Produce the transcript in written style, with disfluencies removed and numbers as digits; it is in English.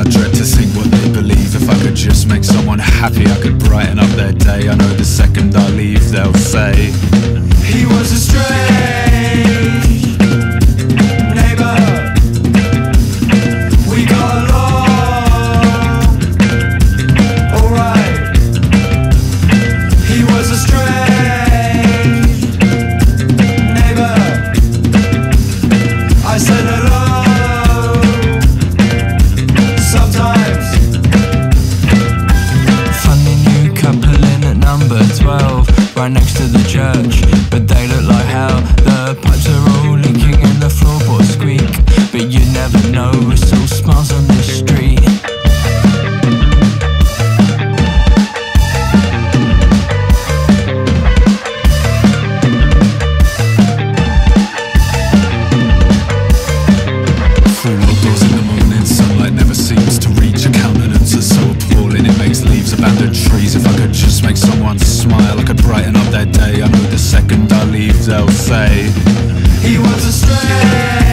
I dread to think what they believe. If I could just make someone happy, I could brighten up their day. I know the second I leave they'll say he was a strange neighbour. We got along alright. He was a strange neighbour. I said hello sometimes. Funny new couple in at number 12, right next to the church, but they look like hell. The pipes are all leaking and the floorboards squeak, but you never know, it's all smiles on the street. Abandoned trees. If I could just make someone smile, I could brighten up their day. I know the second I leave they'll say he was a strange